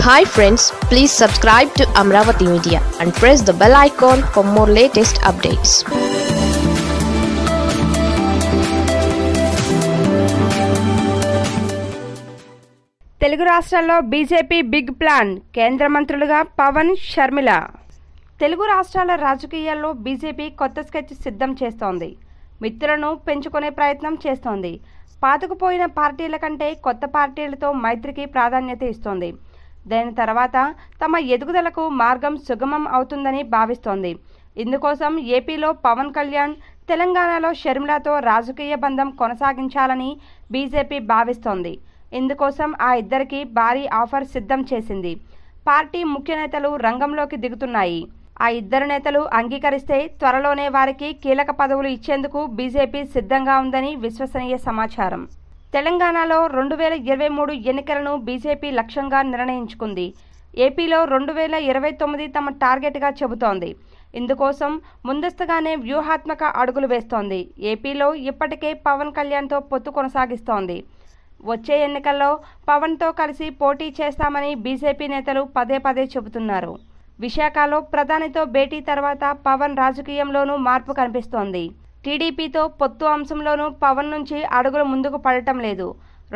Hi friends, please subscribe to Amaravathi Media and press the bell icon for more latest updates. Telugu రాష్ట్రాల్లో BJP big plan, కేంద్ర మంత్రులుగా పవన్, షర్మిల. తెలుగు రాష్ట్రాల రాజకీయాల్లో BJP కొత్త sketch సిద్ధం చేస్తోంది. మిత్రులను పెంచుకునే ప్రయత్నం చేస్తోంది. పాతుకుపోయిన పార్టీల కంటే కొత్త పార్టీలతో మైత్రికి ప్రాధాన్యత ఇస్తోంది. దాని తర్వాత తమ ఎదుగుదలకు మార్గం సుగమం అవుతుందని భావిస్తోంది. ఇందుకోసం ఏపీలో పవన్ కళ్యాణ్, తెలంగాణలో షర్మిలతో రాజకీయ బంధం కొనసాగించాలని బీజేపీ భావిస్తోంది. ఇందుకోసం ఆ ఇద్దరికి భారీ ఆఫర్ సిద్ధం చేసింది. పార్టీ ముఖ్య నేతలు రంగంలోకి దిగుతున్నాయి. ఆ ఇద్దరు నేతలు అంగీకరిస్తే త్వరలోనే వారికి కీలక పదవులు ఇచ్చేందుకు బీజేపీ సిద్ధంగా ఉందని విశ్వసనీయ సమాచారం. తెలంగాణలో 2023 ఎన్నికలను బీజేపీ లక్ష్యంగా నిర్ణయించుకుంది. ఏపీలో 2029 తమ టార్గెట్గా చెబుతోంది. ఇందుకోసం ముందస్తుగానే వ్యూహాత్మక అడుగులు వేస్తోంది. ఏపీలో ఇప్పటికే పవన్ కళ్యాణ్తో పొత్తు కొనసాగిస్తోంది. వచ్చే ఎన్నికల్లో పవన్తో కలిసి పోటీ చేస్తామని బీజేపీ నేతలు పదే పదే చెబుతున్నారు. విశాఖలో ప్రధానితో భేటీ తర్వాత పవన్ రాజకీయంలోనూ మార్పు కనిపిస్తోంది. టీడీపీతో పొత్తు అంశంలోనూ పవన్ నుంచి అడుగులు ముందుకు పడటం లేదు.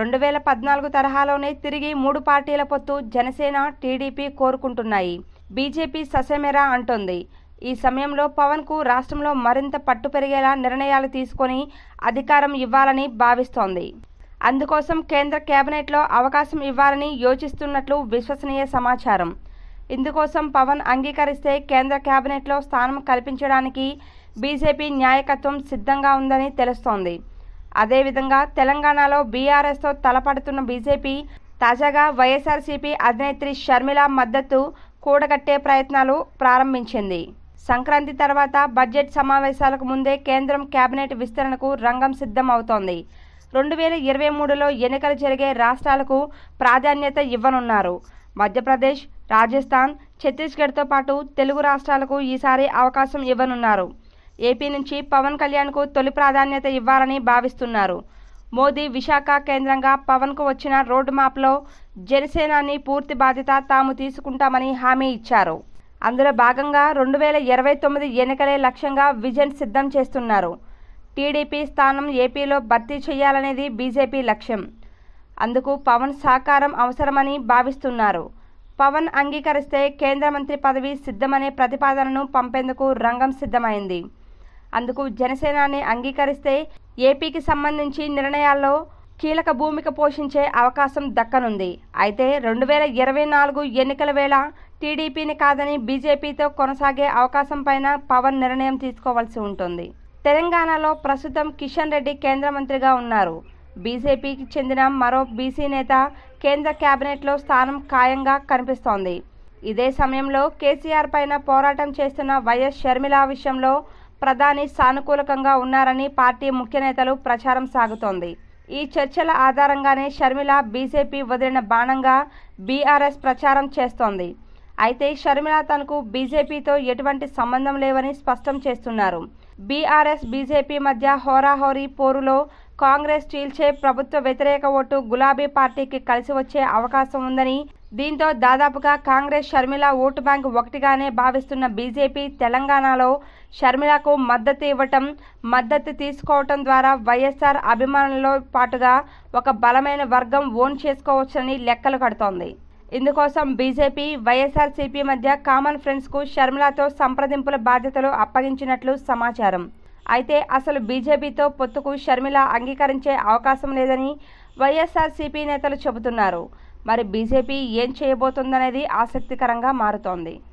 2014 తరహాలోనే తిరిగి 3 పార్టీల పొత్తు జనసేన, టీడీపీ కోరుకుంటున్నాయి. బీజేపీ ససేమెరా అంటోంది. ఈ సమయంలో పవన్కు రాష్ట్రంలో మరింత పట్టు పెరిగేలా నిర్ణయాలు తీసుకొని అధికారం ఇవ్వాలని భావిస్తోంది. అందుకోసం కేంద్ర కేబినెట్లో అవకాశం ఇవ్వాలని యోచిస్తున్నట్లు విశ్వసనీయ సమాచారం. ఇందుకోసం పవన్ అంగీకరిస్తే కేంద్ర కేబినెట్లో స్థానం కల్పించడానికి బీజేపీ నాయకత్వం సిద్ధంగా ఉందని తెలుస్తోంది. అదేవిధంగా తెలంగాణలో బీఆర్ఎస్తో తలపడుతున్న బీజేపీ తాజాగా వైఎస్ఆర్సీపీ అధినేత్రి షర్మిల మద్దతు కూడగట్టే ప్రయత్నాలు ప్రారంభించింది. సంక్రాంతి తర్వాత బడ్జెట్ సమావేశాలకు ముందే కేంద్రం కేబినెట్ విస్తరణకు రంగం సిద్ధం అవుతోంది. 2023లో ఎన్నికలు జరిగే రాష్ట్రాలకు ప్రాధాన్యత ఇవ్వనున్నారు. మధ్యప్రదేశ్, రాజస్థాన్, ఛత్తీస్గఢ్తో పాటు తెలుగు రాష్ట్రాలకు ఈసారి అవకాశం ఇవ్వనున్నారు. ఏపీ నుంచి పవన్ కళ్యాణ్కు తొలి ప్రాధాన్యత ఇవ్వాలని భావిస్తున్నారు. మోదీ విశాఖ కేంద్రంగా పవన్కు వచ్చిన రోడ్ మ్యాప్లో జనసేనాని పూర్తి బాధ్యత తాము తీసుకుంటామని హామీ ఇచ్చారు. అందులో భాగంగా 2029 ఎన్నికలే లక్ష్యంగా విజన్ సిద్ధం చేస్తున్నారు. టీడీపీ స్థానం ఏపీలో భర్తీ చేయాలనేది బీజేపీ లక్ష్యం. అందుకు పవన్ సహకారం అవసరమని భావిస్తున్నారు. పవన్ అంగీకరిస్తే కేంద్ర మంత్రి పదవి సిద్ధమనే ప్రతిపాదనను పంపేందుకు రంగం సిద్ధమైంది. అందుకు జనసేనాని అంగీకరిస్తే ఏపీకి సంబంధించి నిర్ణయాల్లో కీలక భూమిక పోషించే అవకాశం దక్కనుంది. అయితే 2024 ఎన్నికల వేళ టీడీపీని కాదని బీజేపీతో కొనసాగే అవకాశం పైన పవన్ నిర్ణయం తీసుకోవాల్సి ఉంటుంది. తెలంగాణలో ప్రస్తుతం కిషన్ రెడ్డి కేంద్ర మంత్రిగా ఉన్నారు. బీజేపీకి చెందిన మరో బీసీ నేత కేంద్ర కేబినెట్లో స్థానం ఖాయంగా కనిపిస్తోంది. ఇదే సమయంలో కేసీఆర్ పైన పోరాటం చేస్తున్న వైఎస్ షర్మిల విషయంలో ప్రధాని సానుకూలంగా ఉన్నారని పార్టీ ముఖ్య నేతలు ప్రచారం సాగుతోంది. ఈ చర్చల ఆధారంగానే షర్మిల బీజేపీ వదిలిన బాణంగా బీఆర్ఎస్ ప్రచారం చేస్తోంది. అయితే షర్మిల తనకు బీజేపీతో ఎటువంటి సంబంధం లేవని స్పష్టం చేస్తున్నారు. బీఆర్ఎస్ బీజేపీ మధ్య హోరాహోరీ పోరులో కాంగ్రెస్ చీల్చే ప్రభుత్వ వ్యతిరేక ఓటు గులాబీ పార్టీకి కలిసి వచ్చే అవకాశం ఉందని, దీంతో దాదాపుగా కాంగ్రెస్ షర్మిల ఓటు బ్యాంక్ ఒకటిగానే భావిస్తున్న బీజేపీ తెలంగాణలో షర్మిలకు మద్దతు ఇవ్వటం, మద్దతు తీసుకోవటం ద్వారా వైఎస్ఆర్ అభిమానులతో పాటుగా ఒక బలమైన వర్గం ఓన్ చేసుకోవచ్చని లెక్కలు కడుతోంది. ఇందుకోసం బీజేపీ, వైఎస్ఆర్సీపీ మధ్య కామన్ ఫ్రెండ్స్కు షర్మిలతో సంప్రదింపుల బాధ్యతలు అప్పగించినట్లు సమాచారం. అయితే అసలు బీజేపీతో పొత్తుకు షర్మిల అంగీకరించే అవకాశం లేదని వైఎస్ఆర్సీపీ నేతలు చెబుతున్నారు. మరి బీజేపీ ఏం చేయబోతుందనేది ఆసక్తికరంగా మారుతోంది.